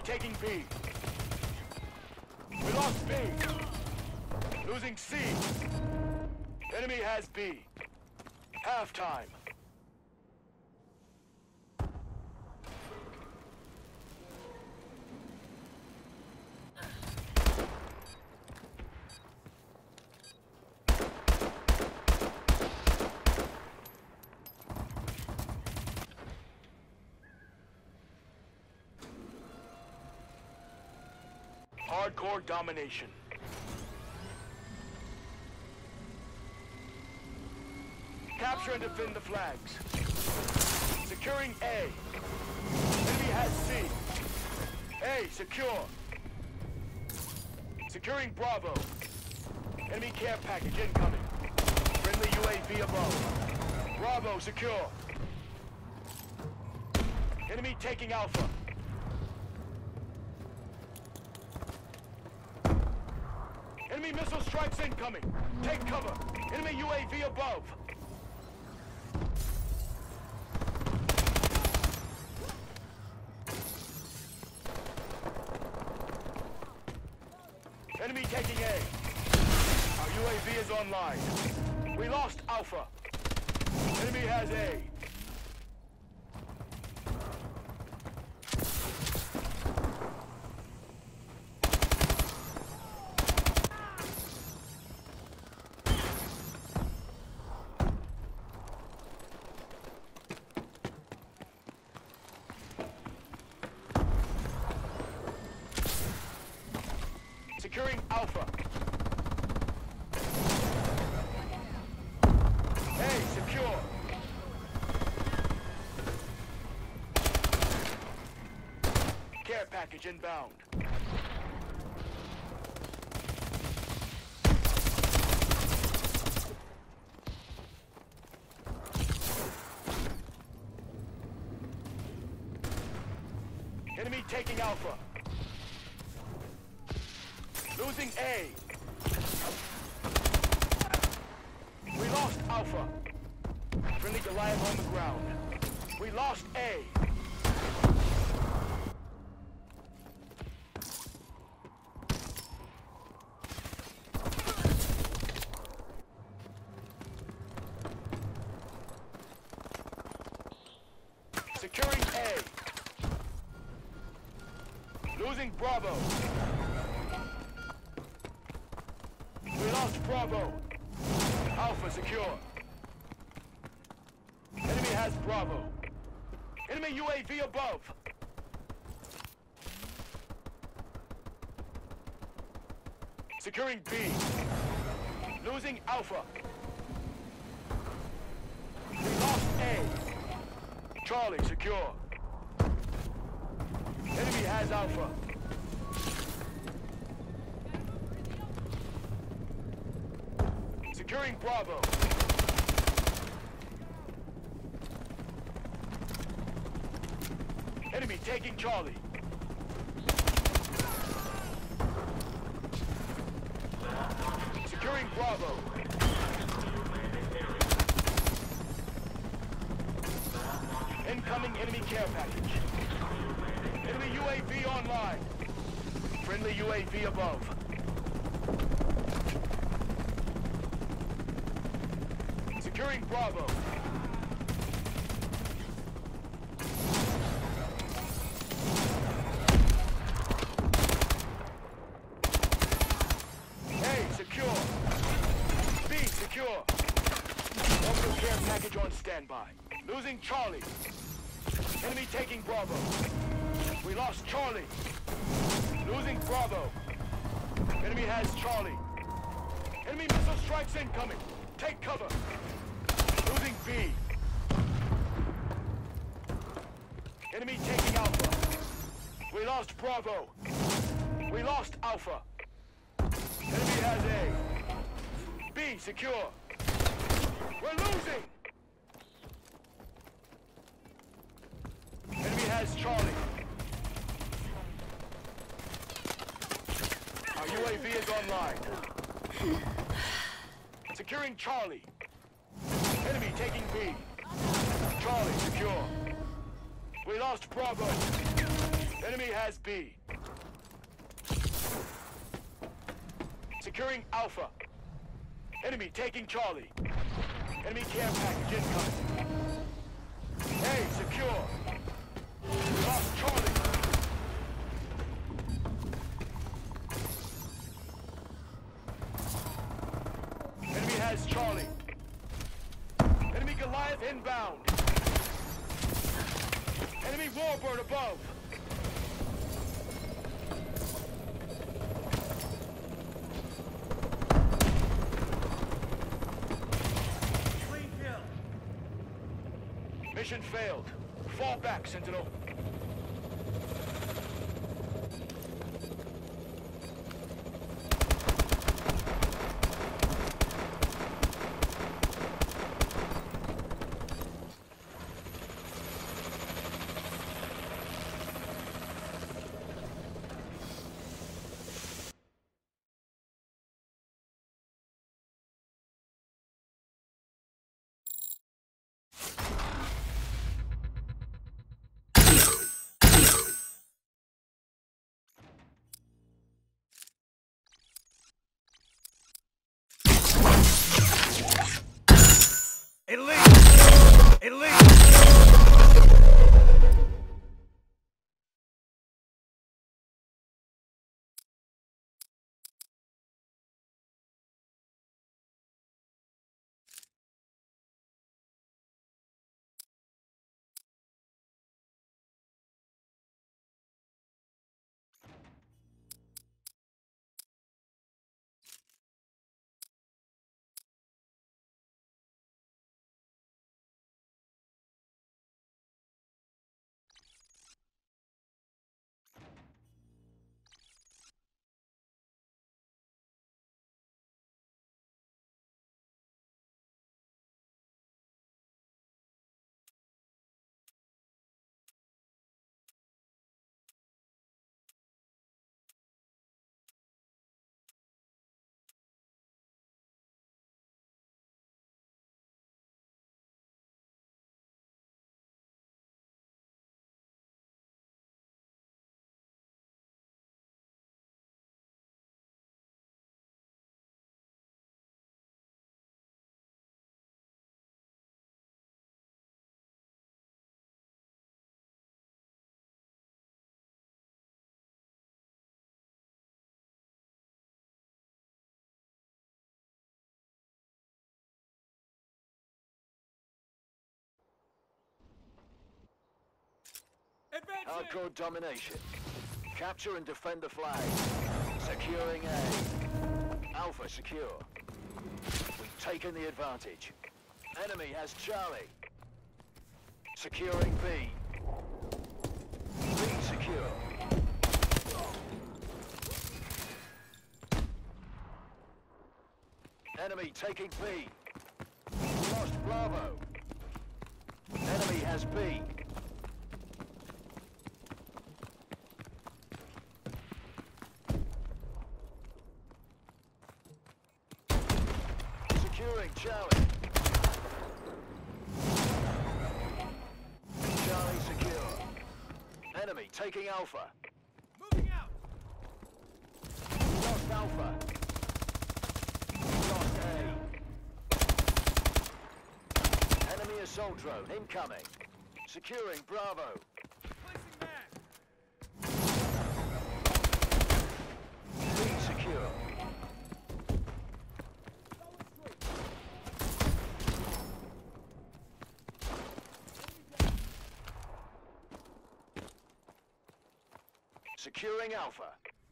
taking B. We lost B. Losing C. Enemy has B. Halftime. Hardcore domination. Capture and defend the flags. Securing A. Enemy has C. A, secure. Securing Bravo. Enemy care package incoming. Friendly UAV above. Bravo, secure. Enemy taking Alpha. Enemy missile strikes incoming. Take cover. Enemy UAV above. Enemy taking A. Our UAV is online. We lost Alpha. Enemy has A. Securing Alpha. A, secure. Care package inbound. Enemy taking Alpha. Losing A. We lost Alpha. Friendly Goliath on the ground. We lost A. Securing A. Losing Bravo. We lost Bravo. Alpha secure. Enemy has Bravo. Enemy UAV above. Securing B. Losing Alpha. We lost A. Charlie secure. Enemy has Alpha. Securing Bravo. Enemy taking Charlie. Securing Bravo. Incoming enemy care package. Enemy UAV online. Friendly UAV above. Securing Bravo. A, secure. B, secure. Orbital care package on standby. Losing Charlie. Enemy taking Bravo. We lost Charlie. Losing Bravo. Enemy has Charlie. Enemy missile strikes incoming. Take cover. Losing B. Enemy taking Alpha. We lost Bravo. We lost Alpha. Enemy has A. B secure. We're losing. Enemy has Charlie. Our UAV is online. Securing Charlie. Enemy taking B. Charlie secure. We lost Bravo. Enemy Enemy has B. Securing Alpha. Enemy taking Charlie. Enemy care package incoming. A secure. Lost Charlie. Enemy has Charlie. Enemy Goliath inbound. Enemy Warbird above. Clean kill. Mission failed. Fall back, Sentinel. Elite! Elite! Hardcore domination. Capture and defend the flag. Securing A. Alpha secure. We've taken the advantage. Enemy has Charlie. Securing B. B secure. Enemy taking B. Lost Bravo. Enemy has B. Securing Charlie. Charlie secure. Enemy taking Alpha. Moving out! Lost Alpha. Lost A. Enemy assault drone incoming. Securing Bravo. Placing mag! B secure. Securing Alpha.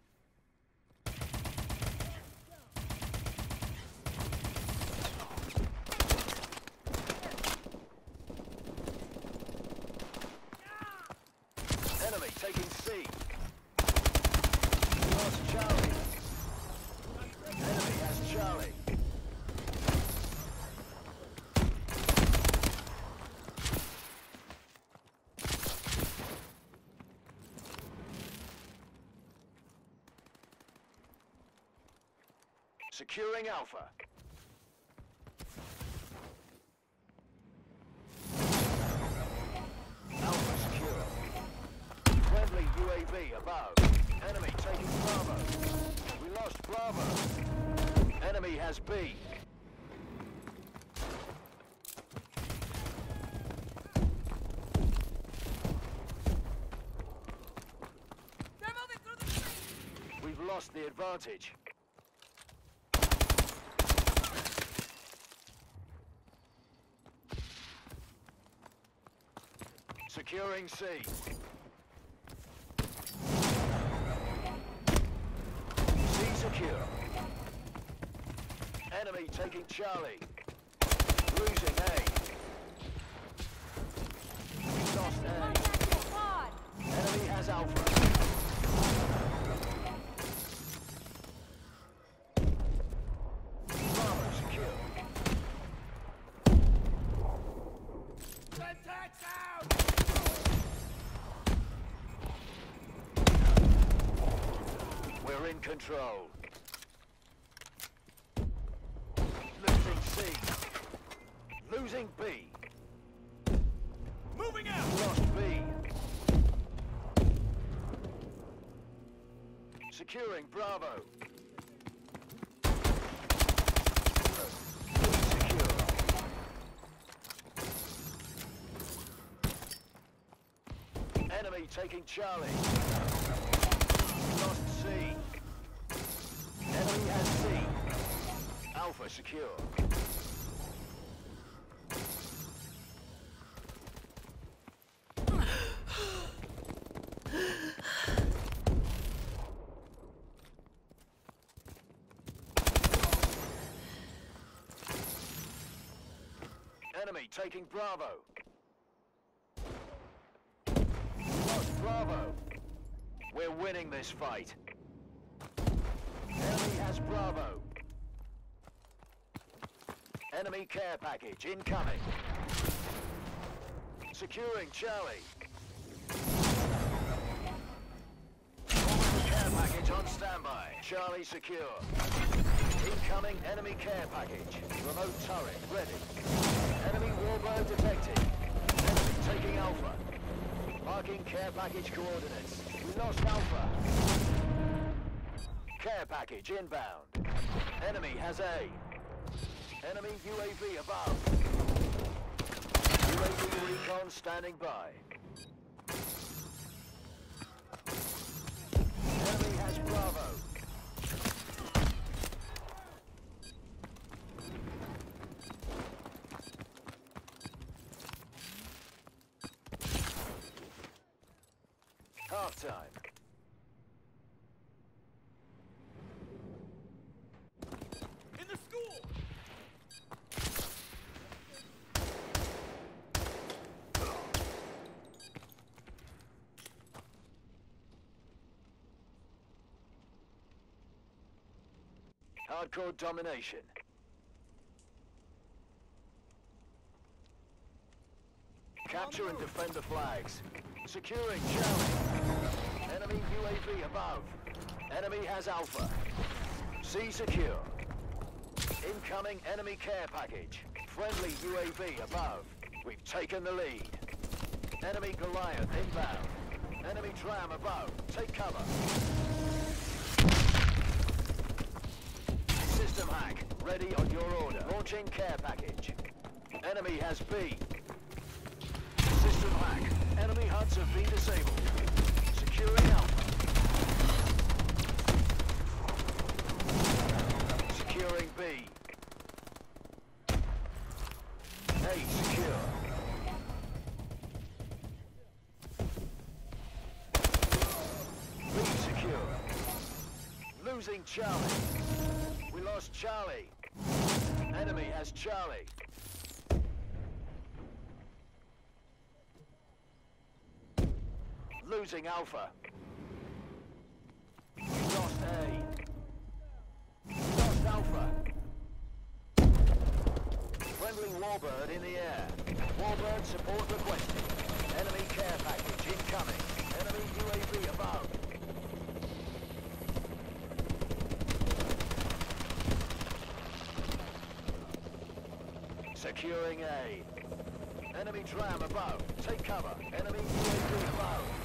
Enemy taking C. Lost Charlie. Enemy has Charlie. Securing Alpha. Alpha secure. Friendly UAV above. Enemy taking Bravo. We lost Bravo. Enemy has B. They're moving through the street. We've lost the advantage. Securing C. C secure. Enemy taking Charlie. Losing A. We lost A. Contact the squad. Enemy has Alpha. Bravo secure. Contacts out! We're in control. Losing C. Losing B. Moving out! Lost B. Securing Bravo. B secure. Enemy taking Charlie. Lost C. Enemy has C. Alpha secure. Enemy taking Bravo. Lost Bravo. We're winning this fight. Enemy has Bravo. Enemy care package incoming. Securing Charlie. Care package on standby. Charlie secure. Incoming enemy care package. Remote turret ready. Enemy warbird detected. Enemy taking Alpha. Marking care package coordinates. We lost Alpha. Care package inbound. Enemy has A. Enemy UAV above. UAV recon standing by. Enemy has Bravo. Half time. In the school! Hardcore domination. Capture and defend the flags. Securing Charlie. Enemy UAV above. Enemy has Alpha. C secure. Incoming enemy care package. Friendly UAV above. We've taken the lead. Enemy Goliath inbound. Enemy tram above. Take cover. System hack. Ready on your order. Launching care package. Enemy has B. System hack. Enemy HUDs have been disabled. Securing Alpha. Securing B. A secure. B secure. Losing Charlie. We lost Charlie. Enemy has Charlie. Losing Alpha. We lost A. We lost Alpha. Friendly Warbird in the air. Warbird support requested. Enemy care package incoming. Enemy UAV above. Securing A. Enemy tram above. Take cover. Enemy UAV above.